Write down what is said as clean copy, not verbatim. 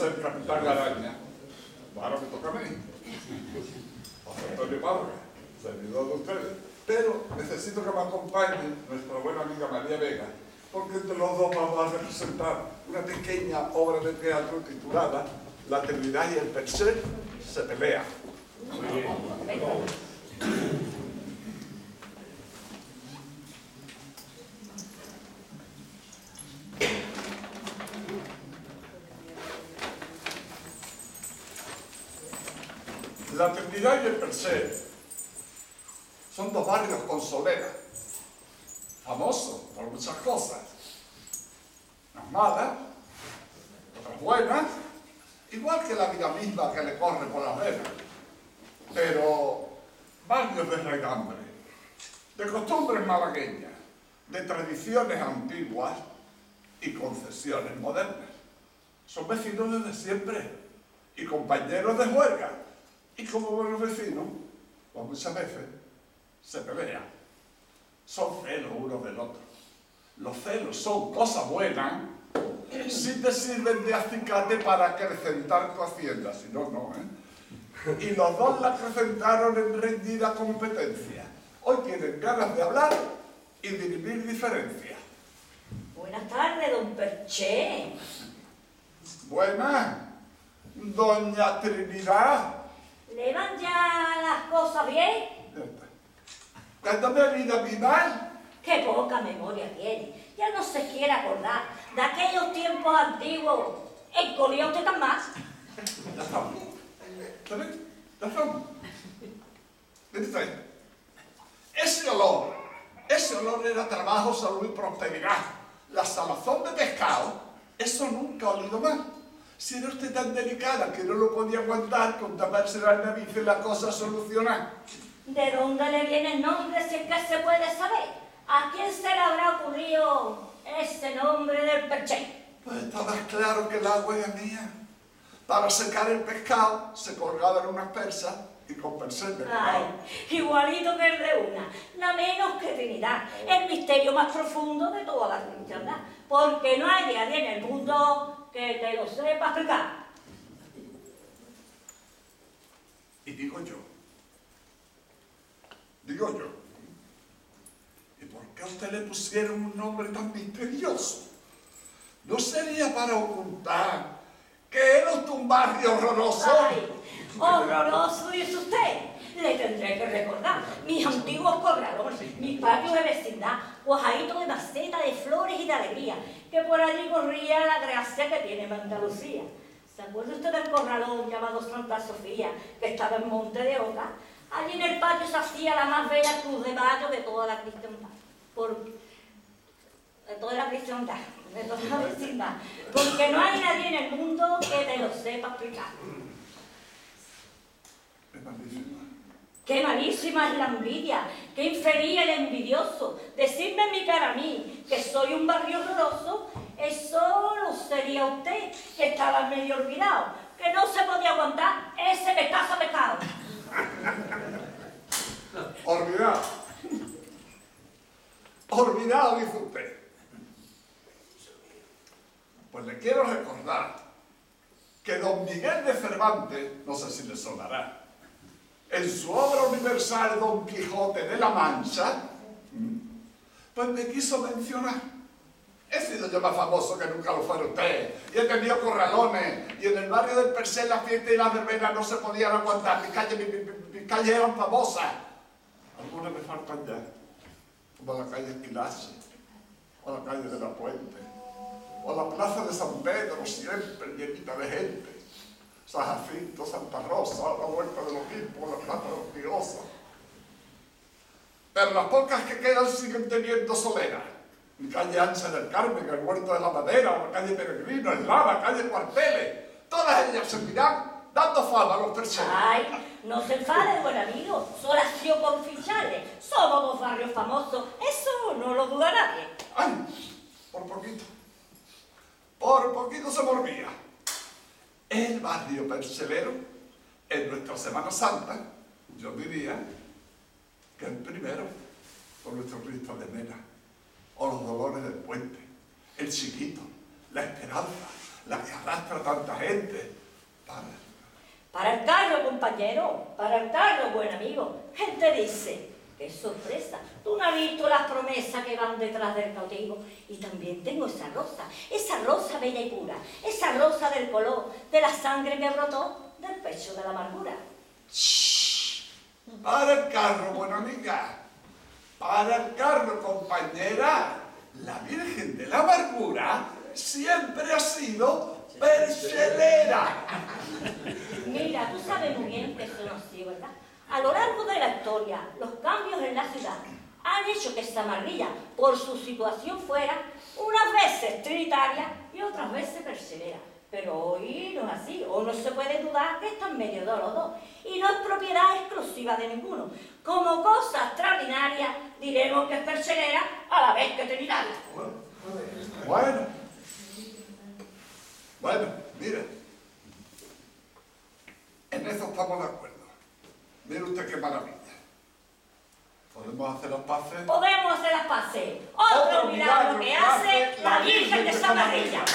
ser Capitán Araña, ahora me toca a mí. José Antonio Parga, servidor de ustedes. Pero necesito que me acompañe nuestra buena amiga María Vega, porque entre los dos vamos a representar una pequeña obra de teatro titulada La Trinidad y el per se pelea. Muy bien. La Trinidad y el per se son dos barrios con solera, famosos por muchas cosas, unas malas, otras buenas, igual que la vida misma que le corre por las venas, pero barrios de regambre, de costumbres malagueñas, de tradiciones antiguas y concesiones modernas. Son vecinos desde siempre y compañeros de juerga. Y como buenos vecinos, pues muchas veces se pelean. Son celos unos del otro. Los celos son cosas buenas si te sirven de acicate para acrecentar tu hacienda. Si no, no, ¿eh? Y los dos la acrecentaron en rendida competencia. Hoy tienen ganas de hablar y dirimir diferencias. Buenas tardes, don Perché. Buenas, doña Trinidad. ¿Le van ya las cosas bien? Cuéntame a vida mi mal. Qué poca memoria tiene. Ya no se quiere acordar de aquellos tiempos antiguos. ¿Encolía usted tan más? Ya estamos. ¿Sabes? Ya estamos. Mire usted. Ese olor era trabajo, salud y prosperidad. La salazón de pescado, eso nunca ha olido más. Si era usted tan delicada que no lo podía aguantar, con taparse la nariz y la cosa solucionar. ¿De dónde le viene el nombre, si es que se puede saber? ¿A quién se le habrá ocurrido ese nombre del Perché? Pues está más claro que el agua era mía. Para secar el pescado se colgaban unas persas y con perser de Ay, igualito que el de una, nada menos que Trinidad, el misterio más profundo de toda la cristiandad, porque no hay nadie en el mundo que te lo sepa explicar. Y digo yo, ¿y por qué a usted le pusieron un nombre tan misterioso? ¿No sería para ocultar que era usted un barrio horroroso? Ay, horroroso, dice usted. Le tendré que recordar mis antiguos corralones, mis patios de vecindad, cuajaditos de maceta, de flores y de alegría, que por allí corría la gracia que tiene Andalucía. ¿Se acuerda usted del corralón llamado Santa Sofía, que estaba en Monte de Oca? Allí en el patio se hacía la más bella cruz de mayo de toda la cristiandad. De toda la cristiandad, de toda la vecindad. Porque no hay nadie en el mundo que te lo sepa explicar. Es malísima. ¡Qué malísima es la envidia! ¡Qué infeliz el envidioso! Decirme en mi cara a mí que soy un barrio horroroso, eso no sería usted, que estaba medio olvidado, que no se podía aguantar ese pedazo de pecado. Olvidado. Olvidado, dice usted. Pues le quiero recordar que don Miguel de Cervantes, no sé si le sonará, en su obra universal Don Quijote de la Mancha, pues me quiso mencionar. He sido yo más famoso que nunca lo fuera usted, y he tenido corralones, y en el barrio del per se la fiesta y la verbena no se podían aguantar, mis calles eran famosas. Algunas me faltan ya, como la calle Esquilache, o la calle de la Puente, o la plaza de San Pedro, siempre llenita de gente. San Jacinto, Santa Rosa, la Huerta del Obispo, la Plaza de los Diosos. Pero las pocas que quedan siguen teniendo solera. Mi calle Ancha del Carmen, el Huerto de la Madera, la calle Peregrino, el Lava, calle Cuarteles, todas ellas seguirán dando fama a los terceros. Ay, no se enfade, buen amigo, solo ha sido por ficharle. Somos dos barrios famosos, eso no lo duda nadie. Ay, por poquito se morbía. El barrio percelero, en nuestra Semana Santa, yo diría que el primero, por nuestro Cristo de Mena, o los Dolores del Puente, el Chiquito, la Esperanza, la que arrastra a tanta gente. Para el carro, compañero, para el carro, buen amigo. Gente dice, qué sorpresa, tú no has visto las promesas que van detrás del cautivo. Y también tengo esa rosa bella y pura, esa rosa del color de la sangre que brotó del pecho de la amargura. ¡Shh! Para el carro, buena amiga. Para el carro, compañera. La Virgen de la Amargura siempre ha sido perchelera. Mira, tú sabes muy bien que eso no es así, ¿verdad? A lo largo de la historia, los cambios en la ciudad han hecho que Zamarrilla, por su situación, fuera unas veces trinitaria y otras veces perchelera. Pero hoy no es así, hoy no se puede dudar que está en medio de los dos. Y no es propiedad exclusiva de ninguno. Como cosa extraordinaria, diremos que es perchelera a la vez que trinitaria. Bueno, mire. En eso estamos de acuerdo. Mire usted qué maravilla. ¿Podemos hacer las paces? Podemos hacer las paces. Otro milagro que hace la Virgen de Zamarrilla.